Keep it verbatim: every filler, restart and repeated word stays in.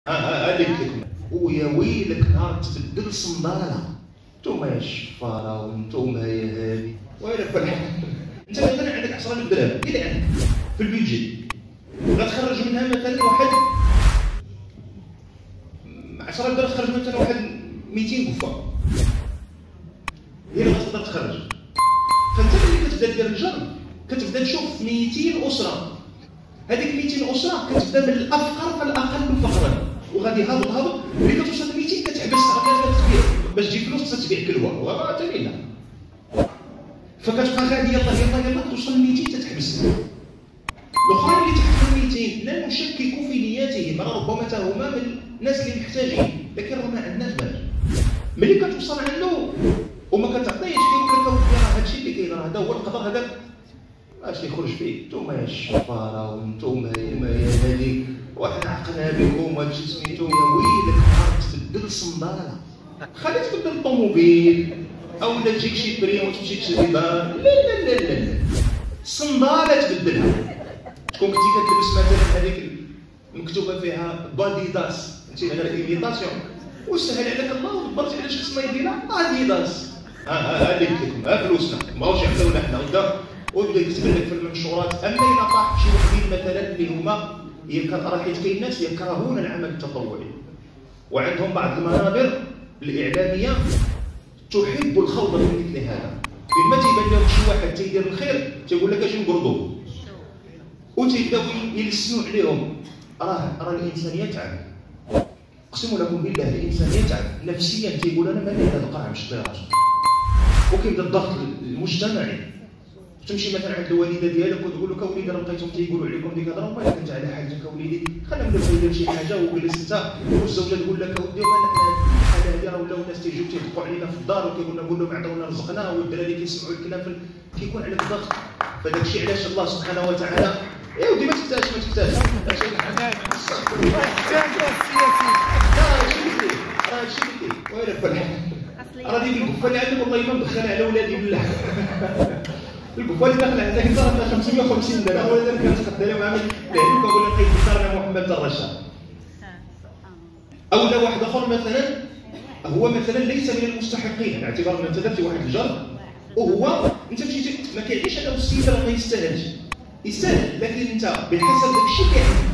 هذيك الكلمه ويا ويلك نهار تبدل صنداله. نتوما يا الشفاره وانتوما يا هادي ويلك فرحان. انت مثلا عندك عشرة آلاف درهم الان في البيجي، غتخرج منها مثلا واحد عشرة آلاف درهم، تخرج مثلا واحد مئتين قفه هي اللي غتقدر تخرج. فانت ملي كتبدا دير الجر كتبدا تشوف مئتين اسره، هذيك مئتين اسره كتبدا من الافقر فالاقل فقرا وغادي هابط هابط ملي كتوصل ل مئتين كتحبس تبيع باش تجيب فلوس خصك تبيع كلوه وراه تمينا، فكتبقى غادي يلاه يلاه يلاه توصل ل مئتين تتحبس. الاخرين اللي تحت مئتين لا نشكك في نياتهم، راه ربما حتى هما من الناس اللي محتاجين، لكن راه ما عندناش بال. ملي كتوصل عنده وما كتعطيش كيقول لك اودي راه هادشي اللي كاين، راه هذا هو القدر هذاك اش يخرج فيه. نتوما يا الشفاره وانتوما يا هذيك واحد عقنا بكم وهادشي سميتو يا ويلك نهار تبدل صنداله. خلي تبدل الطوموبيل او لا تجيك شي بريم وتمشي تشري دار، لا لا لا لا لا صنداله تبدلها. تكون كنتي كتلبس مثلا هذيك مكتوبه فيها باديداس، انت على ايميتاسيون وسهل عليك الله ودبرتي على شخص ما يديرها اديداس. ها ها هذيك لكم ها فلوسنا ماهوش يعطيونا حنا ودا ويبدا يكتب لك في المنشورات. اما الا طاح شي وحدين مثلا اللي هما راه حيت كاين ناس يكرهون العمل التطوعي وعندهم بعض المنابر الاعلاميه تحب الخوض في مثل هذا، فيما تيبان لهم شي واحد تيدير الخير تيقول لك اجي نقرضوه وتيبداو يلسنوا عليهم. راه راه الانسان يتعب، اقسم لكم بالله الانسان يتعب نفسيا، تيقول انا مالي هذا القرع مش راسو. وكيبدا الضغط المجتمعي، تمشي مثلا عند الوالده ديالك وتقول لك اوليدي راه لقيتهم تيقولوا عليكم ديك الهضره ومالك انت على حاجتك اوليدي، خلينا نبدا ندير شي حاجه وجلس انت والزوجه تقول لك اودي ومالنا الحاله هذه راه ولاو الناس تيجيو تيدقوا علينا في الدار وكيقول لنا نقول لهم عطونا رزقنا والدراري كيسمعوا الكلام في كيكون عليك ضغط. فداك الشيء علاش الله سبحانه وتعالى يا ودي ما تفتاش ما تفتاش لا هادشي اللي كاين، راه هادشي اللي كاين ويلك فرحان. راه ديك القفه اللي عندك والله ما مدخلها على ولادي بالله. القفه اللي داخله عندك انت راه خمسمية وخمسين درهم ولا درهم كتقدر لهم عامل لعلمك ولا لقيت دارنا محمد الرشاد. او لا واحد اخر مثلا هو مثلا ليس من المستحقين، باعتبار ان انت درتي واحد الجر وهو انت مشيتي ما كيعيش هذا السيد راه ما يستاهلش، يستاهل لكن انت بحسب داك الشيء اللي عندك